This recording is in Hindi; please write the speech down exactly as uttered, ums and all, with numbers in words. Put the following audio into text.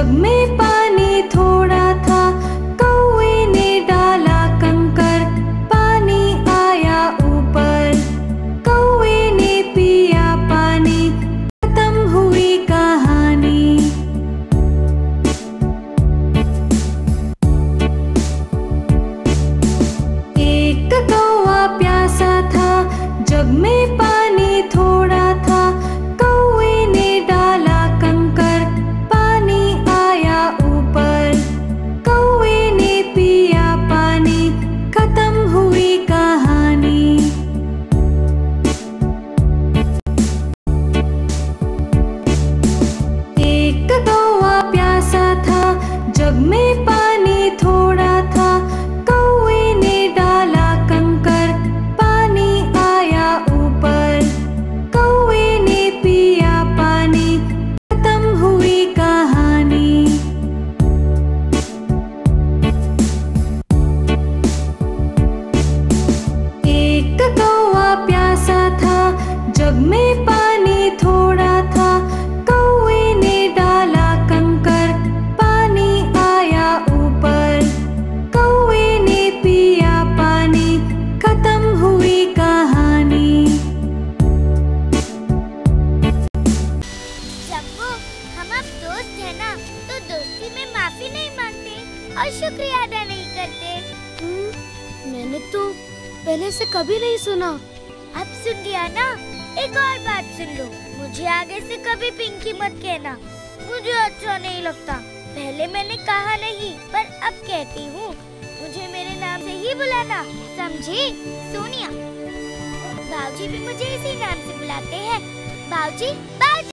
जग में पानी थोड़ा था, कौवे ने डाला कंकर, पानी आया ऊपर। कौवे ने पिया पानी, खत्म हुई कहानी। एक कौवा प्यासा था, जग में पानी थोड़ा था, कौवे ने डाला कंकर, पानी आया ऊपर। कौवे ने पिया पानी, खत्म हुई कहानी। एक कौवा प्यासा था, जग में पानी थोड़ा था, कौवे ने डाला कंकर, पानी आया ऊपर। कौवे ने पिया पानी, खत्म हुई कहानी। एक कौवा प्यासा था, जग में पानी थोड़ा था, कौवे ने डाला कंकर, पानी आया ऊपर। कौवे ने पिया पानी, खत्म हुई कहानी। जब्बू, हम अब दोस्त है ना, तो दोस्ती में माफी नहीं मांगते और शुक्रिया अदा नहीं करते। हम्म, मैंने तो पहले से कभी नहीं सुना। अब सुन लिया ना, एक और बात सुन लो, मुझे आगे से कभी पिंकी मत कहना, मुझे अच्छा नहीं लगता। पहले मैंने कहा नहीं, पर अब कहती हूँ, मुझे मेरे नाम से ही बुलाना, समझी? सोनिया। बाबूजी भी मुझे इसी नाम से बुलाते हैं। बाबूजी, बाय।